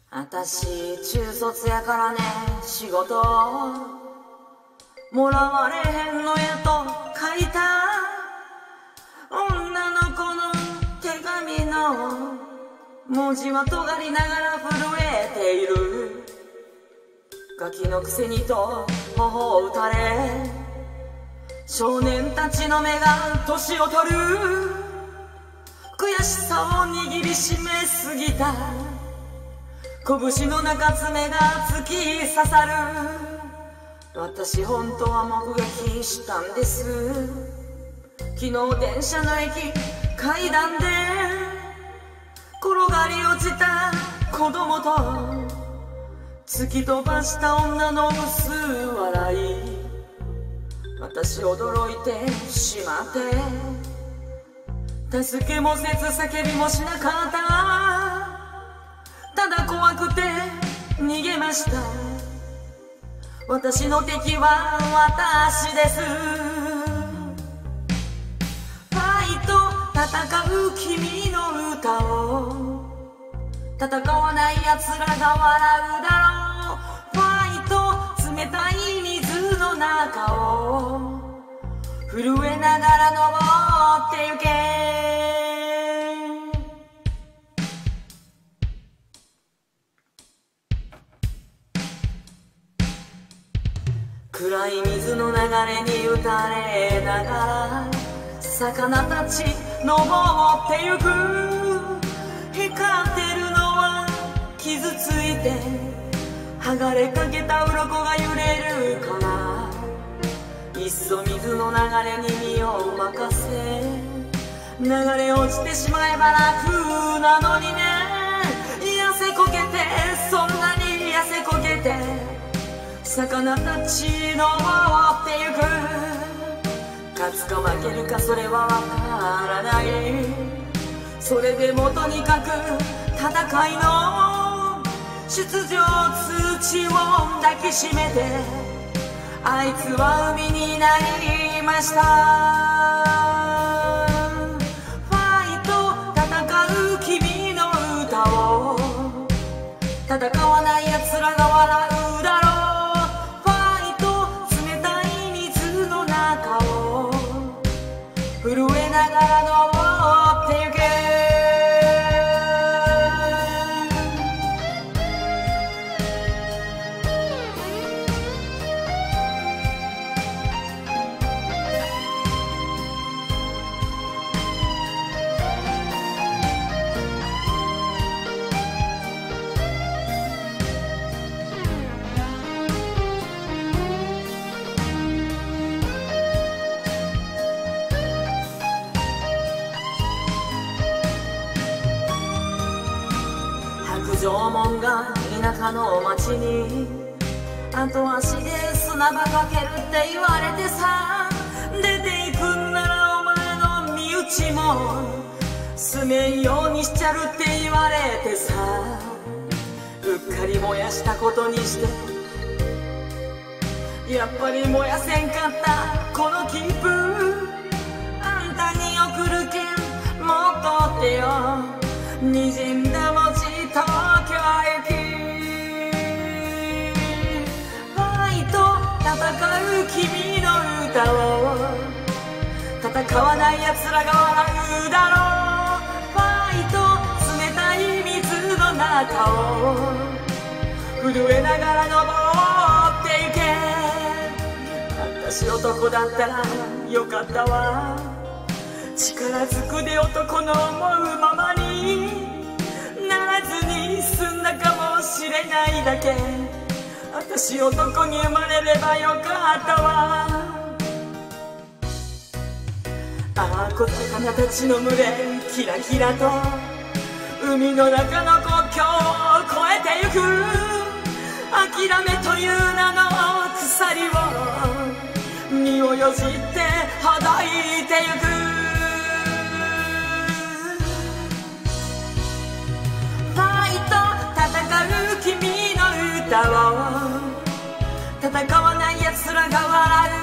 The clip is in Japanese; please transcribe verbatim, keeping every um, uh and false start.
あたし中卒やからね、仕事もらわれへんのやと書いた女の子の手紙の文字は尖りながら震えている。ガキのくせにと頬を打たれ、少年たちの目が年を取る。悔しさを握りしめすぎた拳の中爪が突き刺さる。私本当は目撃したんです。昨日電車の駅階段で転がり落ちた子供と突き飛ばした女の薄笑い。私驚いてしまって助けもせず叫びもしなかった。ただ怖くて逃げました。私の敵は私です。ファイト戦う君の歌を戦わない奴らが笑うだろう。ファイト冷たい水の中を震えながら登ってゆけ。暗い水の流れに打たれながら魚たち登ってゆく。光ってるのは傷ついて剥がれかけた鱗が揺れるから、いっそ水の流れに身を任せ流れ落ちてしまえば楽なのにね。痩せこけてそんなに痩せこけて魚たち登ってゆく。勝つか負けるかそれはわからない。それでもとにかく戦いの出場通知を抱きしめてあいつは海になりました。ファイト戦う君の歌を戦わない奴らが笑うだろう。震えながら登ってゆけ。縄文が田舎の町に後足で砂場かけるって言われてさ、出ていくんならお前の身内も住めんようにしちゃるって言われてさ、うっかり燃やしたことにしてやっぱり燃やせんかったこの切符あんたに送るけん持っとってよ。にじんだ餅東京行き。ファイト戦う君の歌を戦わない奴らが笑うだろう。ファイト冷たい水の中を震えながら登ってゆけ。私男だったらよかったわ。力ずくで男の思うままにならずに済んだかもしれないだけ。私男に生まれればよかったわ。ああ小魚たちの群れキラキラと海の中の国境を越えてゆく。諦めという名の鎖を身をよじってほどいてゆく。戦う君の歌を戦わない奴らが笑う